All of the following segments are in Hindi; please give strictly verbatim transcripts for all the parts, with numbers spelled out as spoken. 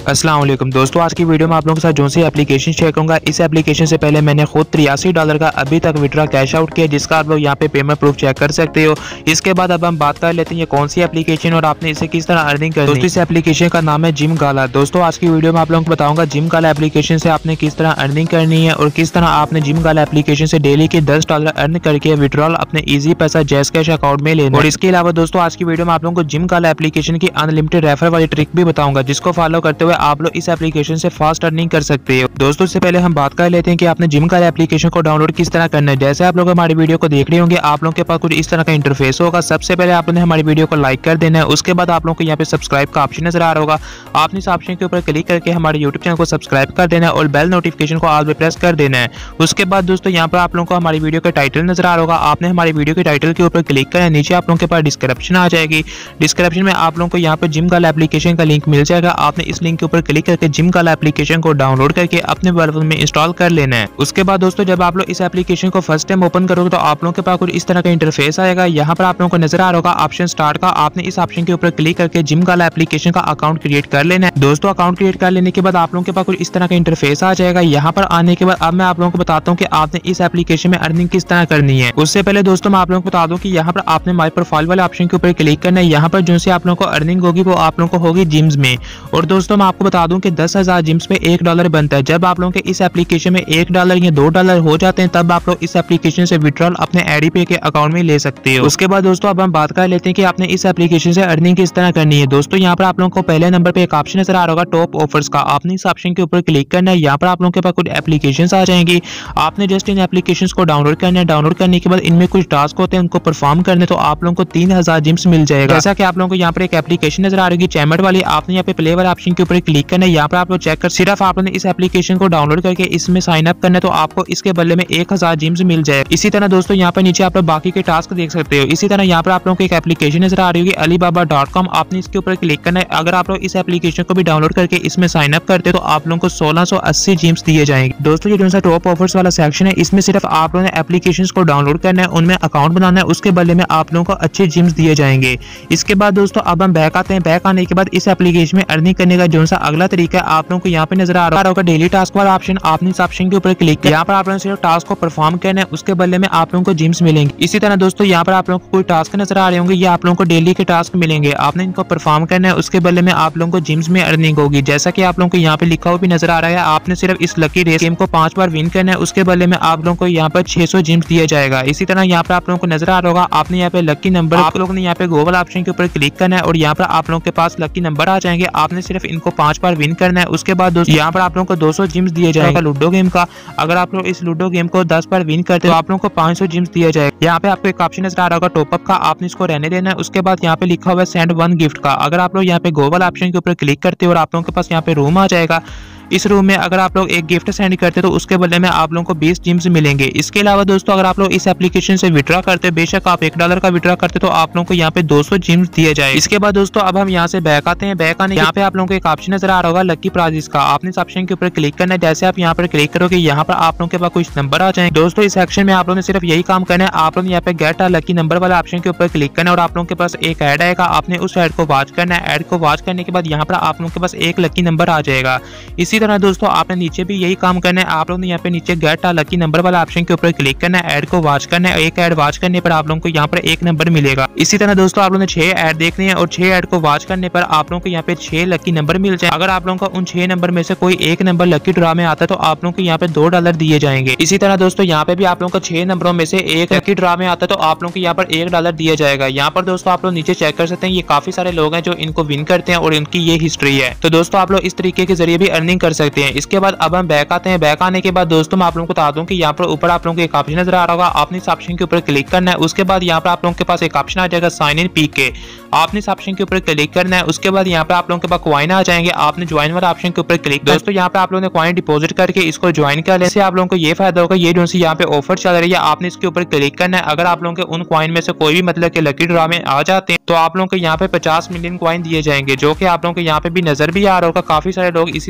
अस्सलाम वालेकुम दोस्तों, आज की वीडियो में आप लोगों के साथ जो सी एप्लीकेशन शेयर करूंगा। इस एप्लीकेशन से पहले मैंने खुद तिरासी डॉलर का अभी तक विड्रॉ कैश आउट किया, जिसका आप लोग यहाँ पे पेमेंट प्रूफ चेक कर सकते हो। इसके बाद अब हम बात कर लेते हैं ये कौन सी एप्लीकेशन और आपने इसे किस तरह अर्निंग करनी है। दोस्तों इस एप्लीकेशन का नाम है जिम गाला। दोस्तों आज की वीडियो में आप लोगों को बताऊंगा जिम गाला एप्लीकेशन से आपने किस तरह अर्निंग करनी है और किस तरह आपने जिम गाला एप्लीकेशन से डेली के दस डॉलर अर्न करके विड्रॉल अपने इजी पैसा जैस कैश अकाउंट में लेना। और इसके अलावा दोस्तों आज की वीडियो में आप लोगों को जिम गाला एप्लीकेशन की अनलिमिटेड रेफर वाली ट्रिक भी बताऊंगा, जिसको फॉलो करते हुए आप लोग इस एप्लीकेशन से फास्ट अर्निंग कर सकते हो। दोस्तों इससे पहले हम बात कर लेते हैं कि आपने जिम गाला एप्लीकेशन को डाउनलोड किस तरह करना है। जैसे आप लोग हमारी वीडियो को देख रहे होंगे, आप लोगों के पास कुछ इस तरह का इंटरफेस होगा। सबसे पहले आपने हमारी वीडियो को लाइक कर देना है। उसके बाद आप लोगों को यहाँ पे सब्सक्राइब का ऑप्शन नजर आ रहा होगा, आपने इस ऑप्शन के ऊपर क्लिक करके हमारे यूट्यूब चैनल को सब्सक्राइब कर देना है और बेल नोटिफिकेशन को ऑल पे प्रेस कर देना है। उसके बाद दोस्तों यहाँ पर आप लोगों को हमारी वीडियो का टाइटल नजर आ रहा होगा, आपने हमारी वीडियो के टाइटल के ऊपर क्लिक करना है। नीचे आप लोगों के पास डिस्क्रिप्शन आ जाएगी, डिस्क्रिप्शन में आप लोगों को यहाँ पर जिम गाला एप्लीकेशन का लिंक मिल जाएगा। आपने इस लिंक के ऊपर क्लिक करके जिम गाला एप्लीकेशन को डाउनलोड करके अपने मोबाइल फोन में इंस्टॉल कर लेना है। उसके बाद दोस्तों जब आप लोग इस एप्लीकेशन को फर्स्ट टाइम ओपन करोगे तो आप लोगों के पास कुछ इस तरह का इंटरफेस आएगा। यहाँ पर आप लोगों को नजर आ रहा होगा ऑप्शन स्टार्ट का, आपने इस ऑप्शन के ऊपर क्लिक करके जिम गाला एप्लीकेशन का अकाउंट क्रिएट कर लेना है। दोस्तों अकाउंट क्रिएट कर लेने के बाद आप लोगों के पास कुछ इस तरह का इंटरफेस आ जाएगा। यहाँ पर आने के बाद अब मैं आप लोगों को बताता हूँ कि आपने इस एप्लीकेशन में अर्निंग किस तरह करनी है। उससे पहले दोस्तों मैं आप लोगों को बता दूं कि यहाँ पर आपने माई प्रोफाइल वाले ऑप्शन के ऊपर क्लिक करना है। यहाँ पर जो से आप लोगों को अर्निंग होगी वो आप लोगों को होगी जिम्स में। और दोस्तों मैं आपको बता दूं कि दस हजार जिम्स पे एक डॉलर बनता है। जब आप लोगों के इस एप्लीकेशन में एक डॉलर या दो डॉलर हो जाते हैं तब आप लोग इस एप्लीकेशन से विड्रॉल अपने एडी पे के अकाउंट में ले सकते हो। उसके बाद दोस्तों अब हम बात कर लेते हैं कि आपने इस एप्लीकेशन से अर्निंग किस तरह करनी है। दोस्तों यहाँ पर आप लोगों को पहले नंबर पे एक ऑप्शन नजर आ रहा होगा टॉप ऑफर्स का, आपने इस ऑप्शन के ऊपर क्लिक करना है। यहाँ पर आप लोगों के पास कुछ एप्लीकेशंस आ जाएंगी, आपने जस्ट इन एप्लीकेशंस को डाउनलोड करना है। डाउनलोड करने के बाद इनमें कुछ टास्क होते हैं, उनको परफॉर्म करने तो आप लोगों को तीन हजार जिम्स मिल जाएगा। जैसा कि आप लोगों को यहाँ पर एक एप्लीकेशन नजर आ रही है चैमट वाली, आपने यहाँ पे प्ले वाले ऑप्शन के ऊपर क्लिक करना है। यहाँ पर आप लोग चेक कर सिर्फ आपने इस एप्लीकेशन को डाउनलोड करके इसमें साइन अप करना है तो आपको इसके बदले में एक हजार जिम्स मिल जाए। इसी तरह दोस्तों यहाँ पर नीचे आप लोग बाकी के टास्क देख सकते हो। इसी तरह यहाँ पर आप लोगों को एक एप्लीकेशन नजर आ रही होगी अलीबाबा डॉट कॉम, आपने इसके ऊपर क्लिक करना है। अगर आप लोग इस एप्लीकेशन को भी डाउनलोड करके इसमें साइन अप करते हो तो आप लोगों को सोलह सौ अस्सी जिम्स दिए जाएंगे। दोस्तों ये जो सा टॉप ऑफर्स वाला सेक्शन है, इसमें सिर्फ आप लोगों ने एप्लीकेशन को डाउनलोड करना है, उनमें अकाउंट बनाना है, उसके बदले में आप लोगों को अच्छे जिम्स दिए जाएंगे। इसके बाद दोस्तों अब हम बैक आते हैं। बैक आने के बाद इस एप्लीकेशन में अर्निंग करने का जो सा अगला तरीका है आप लोगों को यहाँ पे नजर आ रहा होगा डेली टास्क वाला ऑप्शन, आपने इस ऑप्शन के ऊपर क्लिक किया। यहाँ पर आप लोगों ने सिर्फ टास्क को परफॉर्म करना है, उसके बदले में आप लोगों को जिम्स मिलेंगे। इसी तरह दोस्तों यहाँ पर आप लोगों को कोई टास्क नजर आ रहे होंगे, ये आप लोगों को डेली के टास्क मिलेंगे, आपने इनको परफॉर्म करना है, उसके बदले में आप लोगों को जिम्स में अर्निंग होगी। जैसा कि आप लोगों को यहाँ पे लिखा हुआ भी नजर आ रहा है, आपने सिर्फ इस लकी रेस गेम को पांच बार विन करना है, उसके बदले में आप लोगों को यहाँ पर छह सौ जिम्स दिया जाएगा। इसी तरह यहाँ पर आप लोगों को नजर आ रहा होगा, आपने यहाँ पे लकी नंबर, आप लोगों ने यहाँ पे गो वाला ऑप्शन के ऊपर क्लिक करना है और यहाँ पर आप लोगों के पास लकी नंबर आ जाएंगे, आपने सिर्फ इनको पांच बार विन करना है। उसके बाद दोस्तों यहाँ पर आप लोगों को दो सौ जिम्स दिए जाएगा लूडो गेम का। अगर आप लोग इस लूडो गेम को दस बार विन करते हो तो आप लोगों को पांच सौ जिम्स दिया जाएगा। यहाँ पे आपको एक ऑप्शन नजर आ रहा होगा टॉप अप का, आपने इसको रहने देना है। उसके बाद यहाँ पे लिखा हुआ है सेंड वन गिफ्ट का, अगर आप लोग यहाँ पे गो वाला ऑप्शन के ऊपर क्लिक करते हो और आप लोगों के पास यहाँ पे रूम आ जाएगा, इस रूम में अगर आप लोग एक गिफ्ट सेंड करते हो तो उसके बदले में आप लोगों को बीस जिम्स मिलेंगे। इसके अलावा दोस्तों अगर आप लोग इस एप्लीकेशन से विड्रॉ करते हो, बेशक आप एक डॉलर का विड्रॉ करते हो तो आप लोगों को यहाँ पे दो सौ जिम्स दिए जाए। इसके बाद दोस्तों अब हम यहाँ से बैक आते हैं। बैक आने यहाँ पे आप लोगों को एक ऑप्शन नजर आ रहा होगा लकी प्राइजेस का, आपने इस ऑप्शन के ऊपर क्लिक करना है। जैसे आप यहाँ पर क्लिक करोगे यहाँ पर आप लोगों के पास कुछ नंबर आ जाएंगे। दोस्तों इस सेक्शन में आप लोगों ने सिर्फ यही काम करना है, आप लोग यहाँ पे गेट लकी नंबर वाले ऑप्शन के ऊपर क्लिक करना है और आप लोगों के पास एक ऐड आएगा, आपने उस ऐड को वॉच करना है। ऐड को वॉच करने के बाद यहाँ पर आप लोगों के पास एक लकी नंबर आ जाएगा। इसी तरह दोस्तों आपने नीचे भी यही काम करना है, आप लोगों ने यहाँ पे नीचे गेट लकी नंबर वाला ऑप्शन के ऊपर क्लिक करना है, ऐड को वॉच करना है। एक ऐड वॉच करने पर आप लोगों को यहाँ पर एक नंबर मिलेगा। इसी तरह दोस्तों आप लोगों ने छह ऐड देखनी है और छह ऐड को वॉच करने पर आप लोगों को यहाँ पे छह लकी नंबर मिल जाए। अगर आप लोगों को उन छह नंबर में से कोई एक नंबर लकी ड्रॉ में आता है तो आप लोगों को यहाँ पे दो डॉलर दिए जाएंगे। इसी तरह दोस्तों यहाँ पे भी आप लोगों को छह नंबरों में से एक लकी ड्रॉ में आता है तो आप लोगों को यहाँ पर एक डॉलर दिया जाएगा। यहाँ पर दोस्तों आप लोग नीचे चेक कर सकते हैं, ये काफी सारे लोग हैं जो इनको विन करते हैं और इनकी ये हिस्ट्री है। तो दोस्तों आप लोग इस तरीके के जरिए भी अर्निंग कर सकते हैं। इसके बाद अब हम बैक आते हैं। बैक आने के बाद दोस्तों मैं आप लोगों को बता दूं कि यहाँ पर ऊपर आप लोगों को एक ऑप्शन नजर आ रहा होगा, आपने इस ऑप्शन के ऊपर क्लिक करना है। उसके बाद यहाँ पर आप लोगों के पास एक ऑप्शन आ जाएगा साइन इन पी के, आपने इस ऑप्शन के ऊपर क्लिक करना है। उसके बाद यहाँ पर आप लोगों के पास कॉइन आ जाएंगे, आपने ज्वाइन वाला ऑप्शन के ऊपर क्लिक। दोस्तों यहाँ पे आप लोगों ने कॉइन डिपॉजिट करके इसको ज्वाइन कर लेने से आप लोगों को ये फायदा होगा, ये जो सी यहाँ पे ऑफर चल रही है आपने इसके ऊपर क्लिक करना है। अगर आप लोगों के उन कॉइन में से कोई भी मतलब के लकी ड्रॉ में आ जाते हैं तो आप लोगों को यहाँ पे पचास मिलियन कॉइन दिए जाएंगे, जो कि आप लोगों को यहाँ पे भी नजर भी आ रहा होगा। काफी सारे लोग इसी तरह करते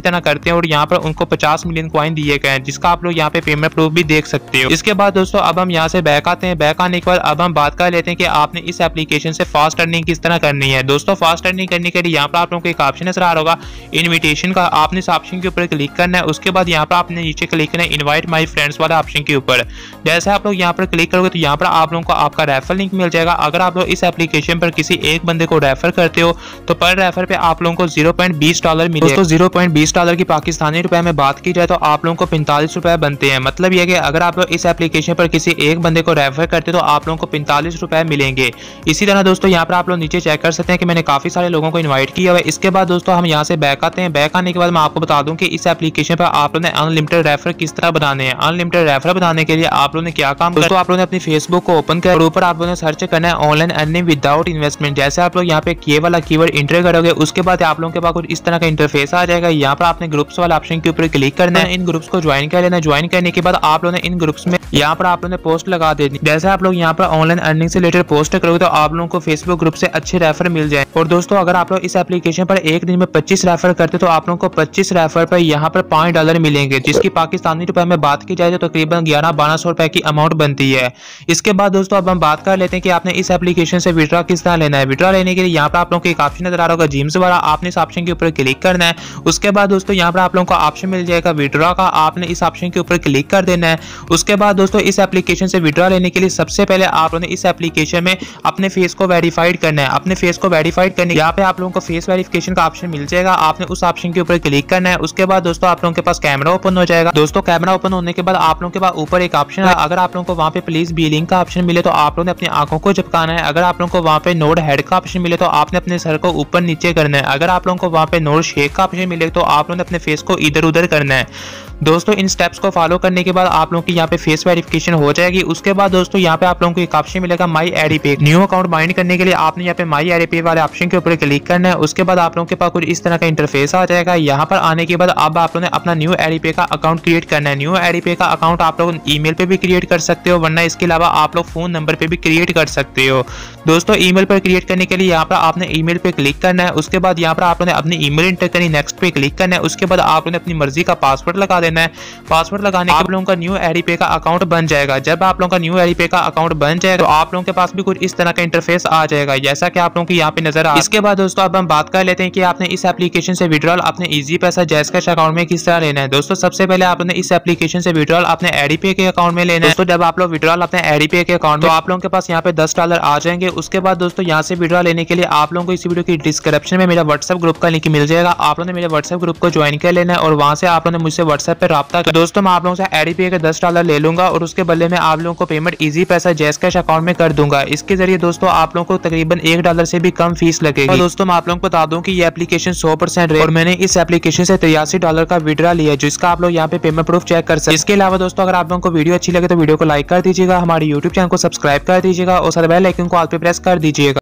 हैं और यहाँ पर उनको पचास मिलियन कॉइन दिए गए हैं, जिसका आप लोग यहाँ पे पेमेंट प्रूफ भी देख सकते हो। इसके बाद दोस्तों अब हम यहाँ से बैक आते हैं। बैक आने के बाद अब हम बात कर लेते हैं कि आपने इस एप्लीकेशन से फास्ट अर्निंग किस तरह करनी है। दोस्तों फास्ट अर्निंग करने के लिए यहाँ पर आप लोगों को एक ऑप्शन नजर आ रहा होगा इनविटेशन का, आपने इस ऑप्शन के ऊपर क्लिक करना है। उसके बाद यहाँ पर आपने नीचे क्लिक करना है इनवाइट माई फ्रेंड्स वाला ऑप्शन के ऊपर। जैसे आप लोग यहाँ पर क्लिक करोगे तो यहाँ पर आप लोगों को आपका रेफर लिंक मिल जाएगा। अगर आप लोग इस एप्लीकेशन पर किसी एक बंदे को रेफर करते हो तो पर रेफर पे आप लोगों को जीरो पॉइंट बीस डॉलर मिलेगा। दोस्तों जीरो पॉइंट बीस डॉलर की पाकिस्तानी रुपए में बात की जाए तो आप लोगों को पैंतालीस रुपए बनते हैं। मतलब यह कि अगर आप लोग इस एप्लीकेशन पर किसी एक बंदे को रेफर करते हो तो आप लोगों को पैंतालीस रुपए मिलेंगे। इसी तरह दोस्तों यहाँ पर आप लोग नीचे चेक कर सकते हैं कि मैंने काफी सारे लोगों को इन्वाइट किया हुआ है। इसके बाद दोस्तों हम यहाँ से बैक आते हैं। बैक आने के बाद मैं आपको बता दूं कि इस एप्लीकेशन पर आप लोगों ने अनलिमिटेड रेफर किस तरह बनाने हैं। अनलिमिटेड रेफर बनाने के लिए आप लोगों ने क्या काम दोस्तों, आप लोगों ने अपनी फेसबुक को ओपन कर और ऊपर आप लोगों ने सर्च करना है ऑनलाइन अर्निंग विदाउट इन्वेस्टमेंट। जैसे आप लोग यहाँ पे ये वाला कीवर्ड इंटर करोगे उसके बाद आप लोगों के पास कुछ इस तरह का इंटरफेस आ जाएगा। यहाँ पर आपने ग्रुप्स वाला ऑप्शन के ऊपर क्लिक करना है, इन ग्रुप्स को ज्वाइन कर लेना। ज्वाइन करने के बाद आप लोगों ने इन ग्रुप्स में यहाँ पर आप लोगों ने पोस्ट लगा देनी। जैसे आप लोग यहाँ पर ऑनलाइन अर्निंग से रिलेटेड पोस्ट करोगे तो आप लोगों को फेसबुक ग्रुप से अच्छे रेफर मिल जाए। और दोस्तों अगर आप लोग इस एप्लीकेशन पर एक दिन में पच्चीस रेफर करते तो आप लोगों को पच्चीस रेफर पर यहाँ पर पांच डॉलर मिलेंगे, जिसकी पाकिस्तानी रुपए में बात की जाए तो तकरीबन ग्यारह बारह सौ रुपए की अमाउंट बनती है। इसके बाद दोस्तों अब हम बात कर लेते हैं कि आपने इस एप्लीकेशन से विड्रॉ किस तरह लेना है। विड्रॉ लेने के लिए यहाँ पर आप लोगों को एक ऑप्शन नजर आ रहा होगा जिम्स वाला, आपने इस ऑप्शन के ऊपर क्लिक करना है। उसके बाद दोस्तों यहाँ पर आप लोगों को ऑप्शन मिल जाएगा विड्रॉ का, आपने इस ऑप्शन के ऊपर क्लिक कर देना है। उसके बाद दोस्तों इस एप्लीकेशन से विड्रॉ लेने के लिए सबसे पहले आपने इस एप्लीकेशन में अपने फेस को वेरीफाइड करना है। अपने फेस को वेरीफाइड करने यहाँ पे आप लोगों को फेस वेरिफिकेशन का ऑप्शन मिल जाएगा, आपने उस ऑप्शन के ऊपर क्लिक करना है। उसके बाद दोस्तों आप लोगों के पास कैमरा ओपन हो जाएगा। दोस्तों कैमरा ओपन होने के बाद आप लोगों के पास ऊपर एक ऑप्शन है, अगर आप लोगों को वहाँ पे प्लीज बी लिंक का ऑप्शन मिले तो आप लोगों ने अपनी आंखों को झपकाना है। अगर आप लोगों को वहाँ पे नोड हेड का ऑप्शन मिले तो आपने अपने सर को ऊपर नीचे करना है। अगर आप लोगों को वहाँ पे नोड शेक का ऑप्शन मिले तो आप लोगों ने अपने फेस को इधर उधर करना है। दोस्तों इन स्टेप्स को फॉलो करने के बाद आप लोगों की यहाँ पे फेस वेरिफिकेशन हो जाएगी। उसके बाद दोस्तों यहाँ पे आप लोगों को एक ऑप्शन मिलेगा माई एडी पे। न्यू अकाउंट बाइंड करने के लिए आपने यहाँ पे माई एडी पे वाले ऑप्शन के ऊपर क्लिक करना है। उसके बाद आप लोगों के पास कुछ इस तरह का इंटरफेस आ जाएगा। यहाँ पर आने के बाद अब आप लोगों ने अपना न्यू एडी पे का अकाउंट क्रिएट करना है। न्यू एडी पे का अकाउंट आप लोग ईमेल पे भी क्रिएट कर सकते हो, वरना इसके अलावा आप लोग फोन नंबर पे भी क्रिएट कर सकते हो। दोस्तों ईमेल पर क्रिएट करने के लिए यहाँ पर आपने ईमेल पे क्लिक करना है। उसके बाद यहाँ पर आप लोगों ने अपनी ईमेल इंटर करनी, नेक्स्ट पे क्लिक करना है। उसके बाद आप लोगों ने अपनी मर्जी का पासवर्ड लगा देना है। पासवर्ड लगाने के आप लोगों का न्यू एडी पे का अकाउंट बन जाएगा। जब आप लोगों का न्यू एडी पे का अकाउंट बन जाएगा तो आप लोगों के पास भी कुछ इस तरह का इंटरफेस आ जाएगा, जैसा कि आप लोगों की यहाँ पे नजर आ। इसके बाद दोस्तों अब हम बात कर लेते हैं कि आपने इस एप्लीकेशन से विड्रॉल अपने इजी पैसा जैस कैश अकाउंट में किस तरह लेना है। दोस्तों सबसे पहले आपने इस एप्लीकेशन से विड्रॉल अपने एडी पे के अकाउंट में लेना है। दोस्तों जब आप लोग विड्रॉल अपने एडी पे के अकाउंट में, तो आप लोगों के पास यहाँ पे दस डॉलर आ जाएंगे। उसके बाद दोस्तों यहाँ से विड्रॉल लेने के लिए आप लोगों को इस वीडियो की डिस्क्रिप्शन में मेरा व्हाट्सएप ग्रुप का लिंक मिल जाएगा। आप लोगों ने मेरे व्हाट्सएप ग्रुप को ज्वाइन कर लेना है और वहां से आप लोगों ने मुझसे व्हाट्सएप पे राब्ता कर। दोस्तों मैं आप लोगों से एडी पे के दस डॉलर ले लूंगा और उसके बदले में आप लोगों को पेमेंट इजी पैसा जैस कैश अकाउंट में कर दूंगा। इसके जरिए दोस्तों आप लोगों को तकरीबन एक डॉलर से भी कम फीस लगेगी। दोस्तों मैं आप लोगों को बता दूं कि ये एप्लीकेशन सौ परसेंट है और मैंने इस एप्लीकेशन से तिरासी डॉलर का विड्रॉ लिया, जिसका आप लोग यहाँ पे पेमेंट प्रूफ चेक कर सकते हैं। इसके अलावा दोस्तों अगर आप लोगों को वीडियो अच्छी लगे तो वीडियो को लाइक कर दीजिएगा, हमारे यूट्यूब चैनल को सब्सक्राइब कर दीजिएगा और सारे बेल आइकन को ऑल पे प्रेस कर दीजिएगा।